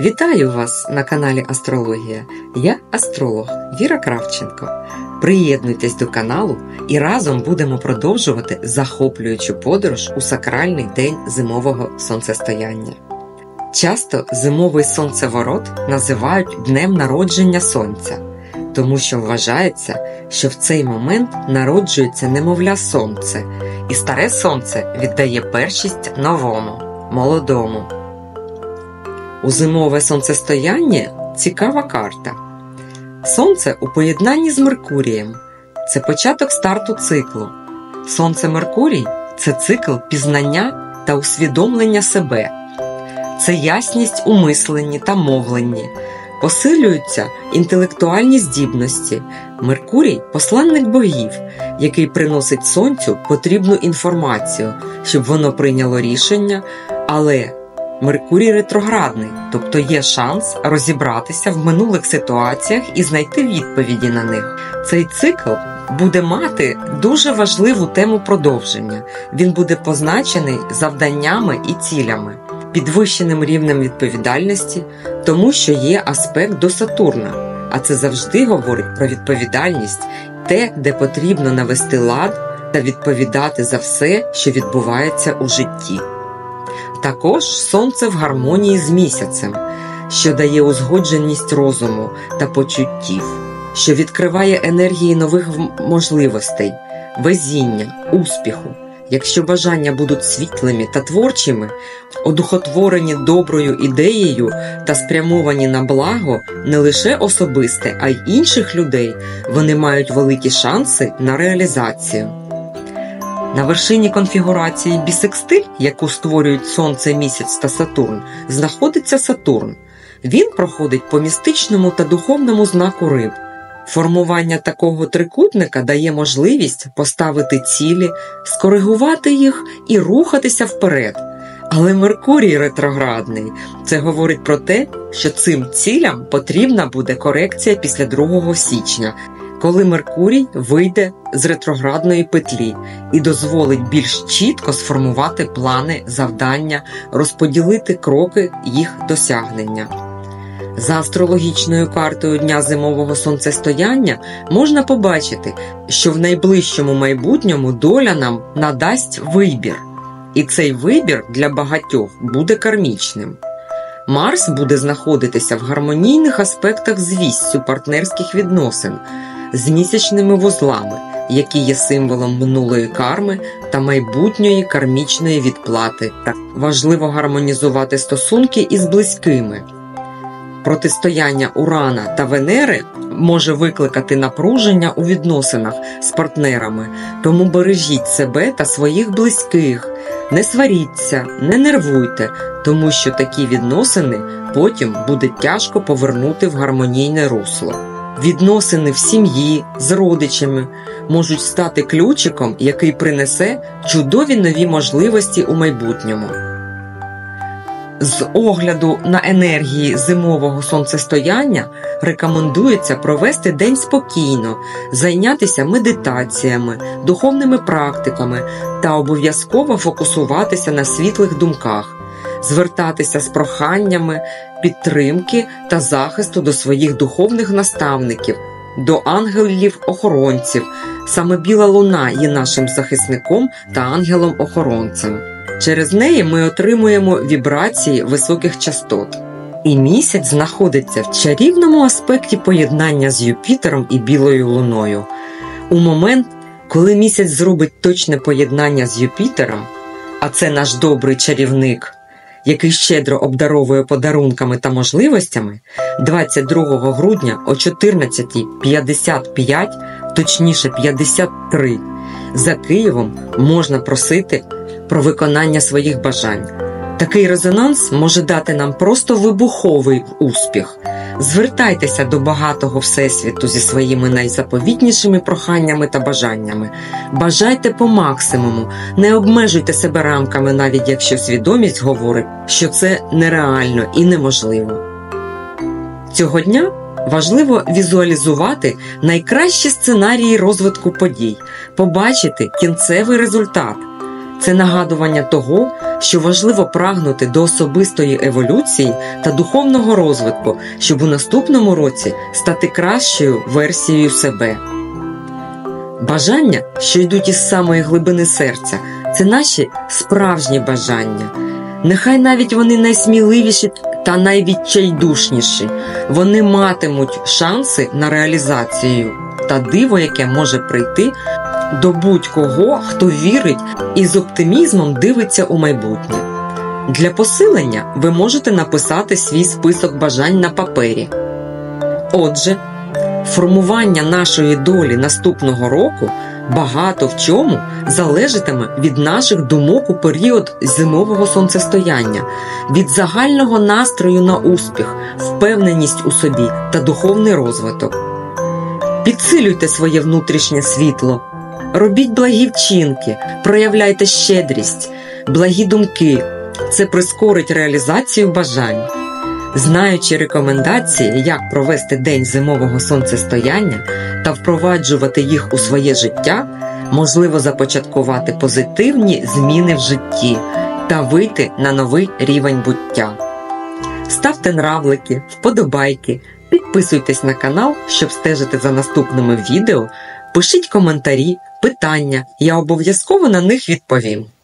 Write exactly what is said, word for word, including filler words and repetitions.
Вітаю вас на каналі Астрологія. Я астролог Віра Кравченко. Приєднуйтесь до каналу і разом будемо продовжувати захоплюючу подорож у сакральний день зимового сонцестояння. Часто зимовий сонцеворот називають днем народження сонця, тому що вважається, що в цей момент народжується немовля сонце, і старе сонце віддає першість новому, молодому. У зимове сонцестояння цікава карта. Сонце у поєднанні з Меркурієм – це початок старту циклу. Сонце-Меркурій – це цикл пізнання та усвідомлення себе. Це ясність у мисленні та мовленні. Посилюються інтелектуальні здібності. Меркурій – посланник богів, який приносить Сонцю потрібну інформацію, щоб воно прийняло рішення, але Меркурій ретроградний, тобто є шанс розібратися в минулих ситуаціях і знайти відповіді на них. Цей цикл буде мати дуже важливу тему продовження. Він буде позначений завданнями і цілями, підвищеним рівнем відповідальності, тому що є аспект до Сатурна, а це завжди говорить про відповідальність, те, де потрібно навести лад та відповідати за все, що відбувається у житті. Також Сонце в гармонії з місяцем, що дає узгодженість розуму та почуттів, що відкриває енергії нових можливостей, везіння, успіху. Якщо бажання будуть світлими та творчими, одухотворені доброю ідеєю та спрямовані на благо не лише особисте, а й інших людей, вони мають великі шанси на реалізацію. На вершині конфігурації бісекстиль, яку створюють Сонце, Місяць та Сатурн, знаходиться Сатурн. Він проходить по містичному та духовному знаку Риб. Формування такого трикутника дає можливість поставити цілі, скоригувати їх і рухатися вперед. Але Меркурій ретроградний. Це говорить про те, що цим цілям потрібна буде корекція після другого січня, коли Меркурій вийде з ретроградної петлі і дозволить більш чітко сформувати плани, завдання, розподілити кроки їх досягнення. За астрологічною картою Дня зимового сонцестояння можна побачити, що в найближчому майбутньому доля нам надасть вибір. І цей вибір для багатьох буде кармічним. Марс буде знаходитися в гармонійних аспектах з віссю партнерських відносин, з місячними вузлами, які є символом минулої карми та майбутньої кармічної відплати. Важливо гармонізувати стосунки із близькими. Протистояння Урана та Венери може викликати напруження у відносинах з партнерами, тому бережіть себе та своїх близьких. Не сваріться, не нервуйте, тому що такі відносини потім буде тяжко повернути в гармонійне русло. Відносини в сім'ї, з родичами можуть стати ключиком, який принесе чудові нові можливості у майбутньому. З огляду на енергії зимового сонцестояння рекомендується провести день спокійно, зайнятися медитаціями, духовними практиками та обов'язково фокусуватися на світлих думках, звертатися з проханнями, підтримки та захисту до своїх духовних наставників, до ангелів-охоронців. Саме біла луна є нашим захисником та ангелом-охоронцем. Через неї ми отримуємо вібрації високих частот. І місяць знаходиться в чарівному аспекті поєднання з Юпітером і білою луною. У момент, коли місяць зробить точне поєднання з Юпітером, а це наш добрий чарівник, який щедро обдаровує подарунками та можливостями, двадцять другого грудня о чотирнадцятій п'ятдесят п'ять, точніше п'ятдесят три, за Києвом можна просити про виконання своїх бажань. Такий резонанс може дати нам просто вибуховий успіх. Звертайтеся до багатого Всесвіту зі своїми найзаповітнішими проханнями та бажаннями. Бажайте по максимуму, не обмежуйте себе рамками, навіть якщо свідомість говорить, що це нереально і неможливо. Цього дня важливо візуалізувати найкращі сценарії розвитку подій, побачити кінцевий результат. Це нагадування того, що важливо прагнути до особистої еволюції та духовного розвитку, щоб у наступному році стати кращою версією себе. Бажання, що йдуть із самої глибини серця, це наші справжні бажання. Нехай навіть вони найсміливіші та найвідчайдушніші, вони матимуть шанси на реалізацію та диво, яке може прийти до будь-кого, хто вірить і з оптимізмом дивиться у майбутнє. Для посилення ви можете написати свій список бажань на папері. Отже, формування нашої долі наступного року багато в чому залежатиме від наших думок у період зимового сонцестояння, від загального настрою на успіх, впевненість у собі та духовний розвиток. Підсилюйте своє внутрішнє світло, робіть благі вчинки, проявляйте щедрість, благі думки. Це прискорить реалізацію бажань. Знаючи рекомендації, як провести день зимового сонцестояння та впроваджувати їх у своє життя, можливо започаткувати позитивні зміни в житті та вийти на новий рівень буття. Ставте нравлики, вподобайки, підписуйтесь на канал, щоб стежити за наступними відео, пишіть коментарі, питання, я обов'язково на них відповім.